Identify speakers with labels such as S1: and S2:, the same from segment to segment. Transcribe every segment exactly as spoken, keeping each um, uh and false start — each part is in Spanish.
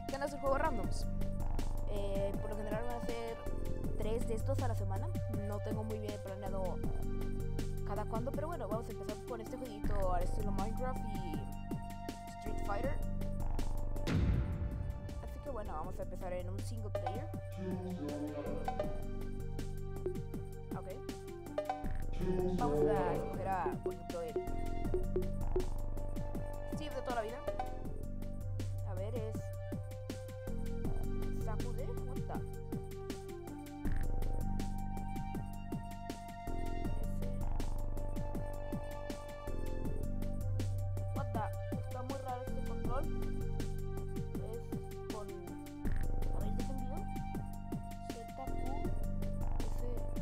S1: ¿Qué van a hacer juegos randoms? Eh, por lo general van a ser tres de estos a la semana. No tengo muy bien planeado cada cuándo, pero bueno, vamos a empezar con este jueguito al estilo Minecraft y Street Fighter. Así que bueno, vamos a empezar en un single player. Ok. Vamos a escoger a, por ejemplo, el Steve de toda la vida. A ver, es Sakude, what the? What the? Está muy raro este control. Es con... A ver, ¿qué envío? Z, Q, S...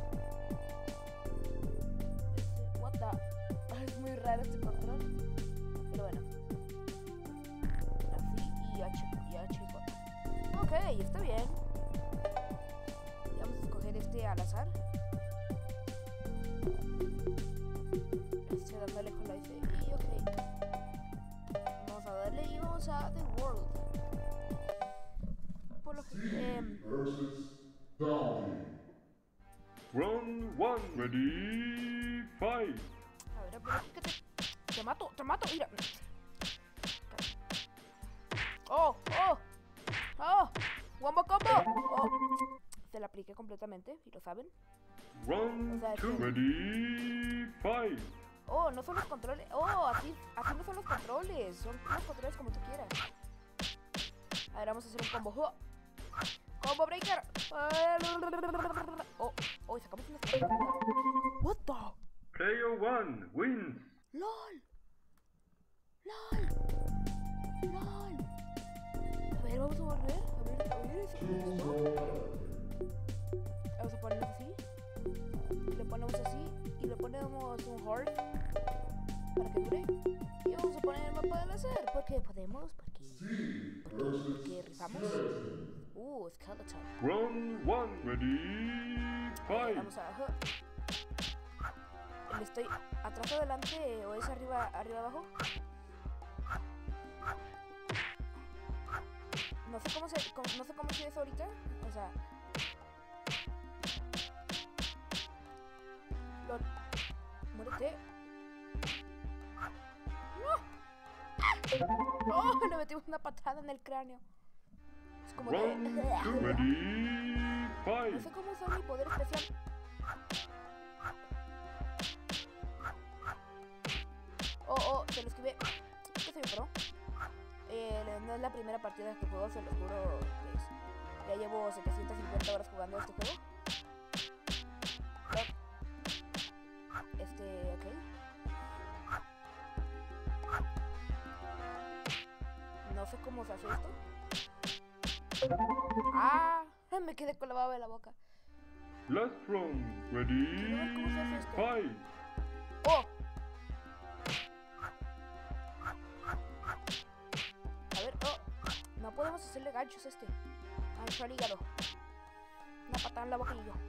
S1: S... What the? Es muy raro este control. Pero bueno. Así y H, y H, J. Ok, está bien. Y vamos a escoger este al azar. Estoy dándole con la F. Y ok. Vamos a darle y vamos a The World. Por lo que... Eh,
S2: Round one, ready, fight.
S1: a ver, pero que te... Te mato, te mato, mira. Oh, oh. Oh. Wombo combo. Oh. Se la apliqué completamente, y lo saben.
S2: Round
S1: O sea,
S2: two,
S1: que-
S2: ready, fight.
S1: Oh, no son los controles. Oh, así, así no son los controles. Son los controles como tú quieras. A ver, vamos a hacer un combo. Oh. Combo breaker. Oh, oh, sacamos una. What the?
S2: Player one wins.
S1: LOL. LOL. LOL. A ver, vamos a volver. A ver, a ver, eso es esto. Vamos a ponerlo así. Y lo ponemos así. Y le ponemos un heart para que dure. Y vamos a poner el mapa del azar. Porque podemos, porque. Porque, porque rifamos. Uh, skeleton.
S2: Round one, ready, fight.
S1: Vamos a. ¿Le estoy atrás o adelante o es arriba, arriba abajo? No sé cómo se, cómo- no sé cómo se eso ahorita. O sea. Lol. Muérete. ¡No! ¡Oh! Le metimos una patada en el cráneo. Es como de.
S2: Round two, ready,
S1: No
S2: fight.
S1: sé cómo usar mi poder especial. Oh, oh, se lo esquivé. ¿Qué soy un pro? Eh, no es la primera partida que juego, se lo juro. Pues, ya llevo setecientas cincuenta horas jugando este juego. Look. Este, ok. No sé cómo se hace esto. Ah, me quedé con la baba de la boca.
S2: Last round,
S1: Quiero ver cómo se hace
S2: ready,
S1: esto.
S2: fight.
S1: ¡Oh! A ver, oh. No podemos hacerle ganchos a este. Gancho al hígado. Una patada en la boca y yo.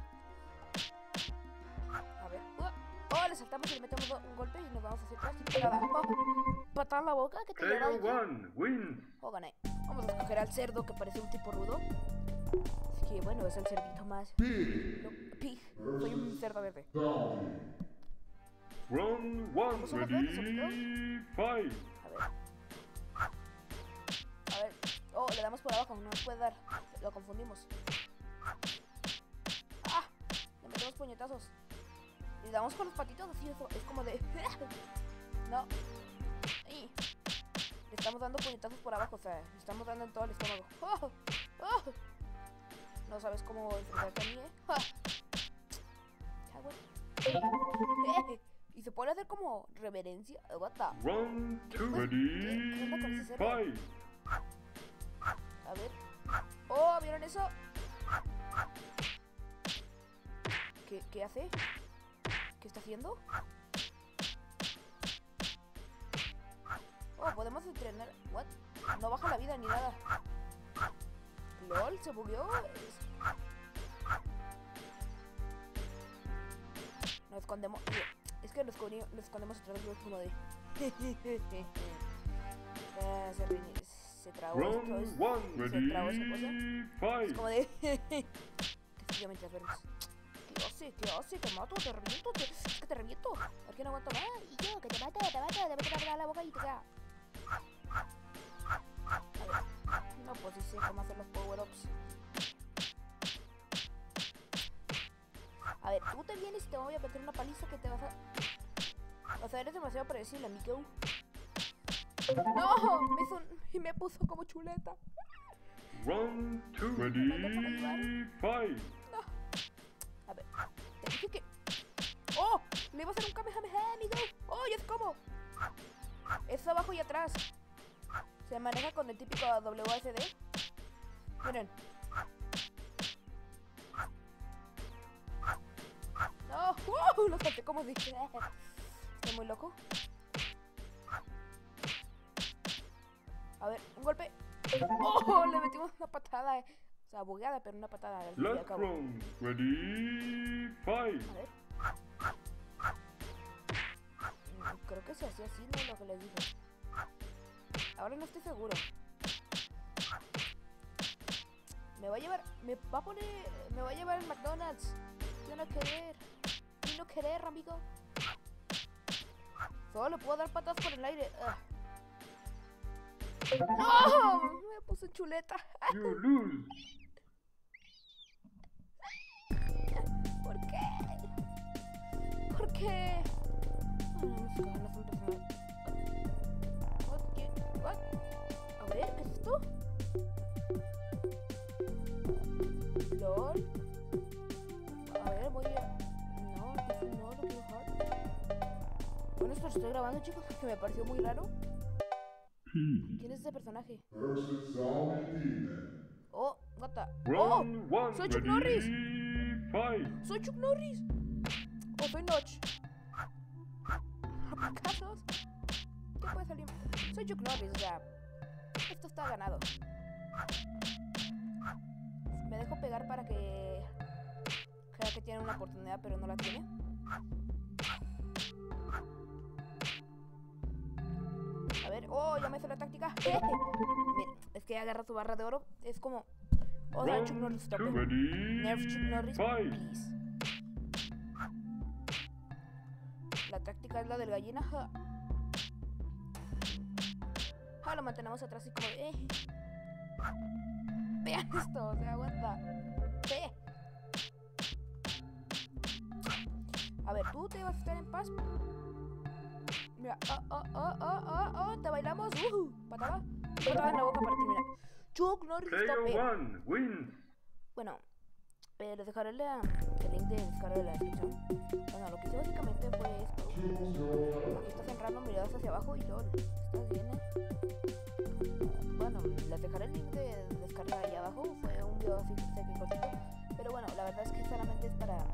S1: A ver. ¡Oh! Oh, le saltamos y le metemos un golpe y nos vamos a hacer casi pegada. Oh, patada en la boca, que te llora.
S2: Player one wins.
S1: Oh, gané. Vamos a escoger al cerdo que parece un tipo rudo. Así que bueno, es el cerdito más. No, pig. Soy un cerdo verde.
S2: Round one,
S1: ¿Cómo son los verdes,
S2: ready, fight.
S1: A ver. A ver. Oh, le damos por abajo, no nos puede dar. Lo confundimos. ¡Ah! Le metemos puñetazos. Y le damos con los patitos así, eso es como de. No. Ahí. Le estamos dando puñetazos por abajo, o sea, le estamos dando en todo el estómago. ¡Oh! ¡Oh! No sabes cómo enfrentarte a mí, ¿eh? ¡Ah! Cago en- Y se puede hacer como reverencia. What the?
S2: Round two,
S1: ¿Qué- qué onda con
S2: ready,
S1: ese cerdo?
S2: fight.
S1: A ver. Oh, ¿vieron eso? ¿Qué, qué hace? ¿Qué está haciendo? Oh, podemos entrenar. What? No baja la vida ni nada. LOL, se bugueó. Es- Nos escondemos. Es que nos, nos escondemos atrás de como de. Ah, se reinicia. se tragó esto,
S2: Round one.
S1: se tragó esa cosa.
S2: Ready,
S1: Es
S2: fight.
S1: como de... que sigue mientras duermes. ¿Qué hace? ¿Qué hace? Te mato, te reviento, te... es que te reviento. Aquí no aguanto más. Y yo, que te mate, te mate, te mete para la boca y te queda. A ver. No, pues sí sé cómo hacer los power-ups. A ver, tú te vienes y te voy a meter una paliza que te vas a... O sea, eres demasiado predecible, amigo. ¡No! Me hizo un... y me puso como chuleta.
S2: Round two. Ready, fight.
S1: A ver, te dije que... ¡Oh! Le iba a hacer un Kamehameha, amigo. ¡Oh, ya es como! Es abajo y atrás. Se maneja con el típico W A S D. Miren. ¡No! ¡Uh! Lo salté como dije. Estoy muy loco. A ver, un golpe. ¡Oh! Le metimos una patada. Eh. O sea, bugueada, pero una patada. Al fin y al
S2: Last
S1: cabo.
S2: round. Ready, fight.
S1: A ver. Mm, Creo que se hacía así, no es lo que les dije. Ahora no estoy seguro. Me va a llevar. Me va a poner. Me va a llevar el McDonald's. Yo no querer. Yo no querer, amigo. Solo le puedo dar patas por el aire. Ugh. ¡No! Me puse chuleta.
S2: You lose.
S1: ¿Por qué? ¿Por qué? Ay, no, no son personas. What? ¿Qué? What? A ver, ¿qué es esto? LOL. A ver, voy a... No, no, no quiero hard. Bueno, esto lo estoy grabando, chicos, porque me pareció muy raro. ¿Quién es ese personaje?
S3: Versus Zombie Demon.
S1: Oh, what the...
S2: Round
S1: ¡Oh!
S2: one.
S1: ¡Soy Chuck
S2: Ready,
S1: Norris!
S2: fight.
S1: ¡Soy Chuck Norris! ¡Oh, soy Notch! ¿Acasos? ¿Qué puede salir? Soy Chuck Norris, o sea... Esto está ganado. Me dejo pegar para que... Crea que tiene una oportunidad, pero no la tiene. A ver, oh, ya me hizo la táctica. Miren, es que agarra su barra de oro. Es como... O sea, Chuck Norris,
S2: Round
S1: stop
S2: two.
S1: it.
S2: Ready,
S1: Nerf Chuck Norris,
S2: fight.
S1: please. La táctica es la del gallina. Ja. Ja, lo mantenemos atrás y como de... Eh. Vean esto, o sea, aguanta. Ve. A ver, tú te vas a estar en paz. Mira, oh, oh, oh, oh, oh, oh, te bailamos. Uh, patada. Patada en la boca para terminar. Chuck Norris, stop it.
S2: Player one wins.
S1: Bueno, eh, les dejaré la, el link de descarga de la descripción. Bueno, lo que hice básicamente fue esto. Aquí estás en random, miradas hacia abajo y LOL. ¿Estás bien, eh? Bueno, les dejaré el link de descarga ahí abajo. Fue un video así seco y cortito. Pero bueno, la verdad es que solamente es para...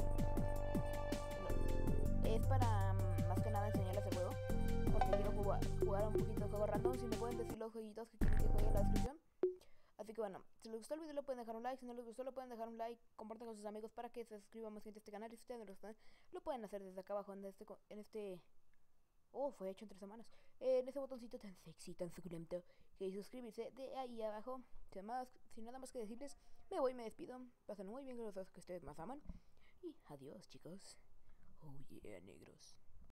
S1: Es para más que nada enseñarles el juego. Porque quiero jugar, jugar un poquito de juego random. Si me pueden decir los jueguitos que quieren que juegue en la descripción. Así que bueno, si les gustó el video le pueden dejar un like, si no les gustó le pueden dejar un like, compartan con sus amigos para que se suscriban más gente a este canal y si ustedes no lo están, lo pueden hacer desde acá abajo en este, en este, oh, fue hecho en tres semanas, eh, en ese botoncito tan sexy, tan suculento, que es suscribirse de ahí abajo. Sin, más, sin nada más que decirles, me voy y me despido, pasen muy bien con los dos que ustedes más aman y adiós chicos, oh yeah negros.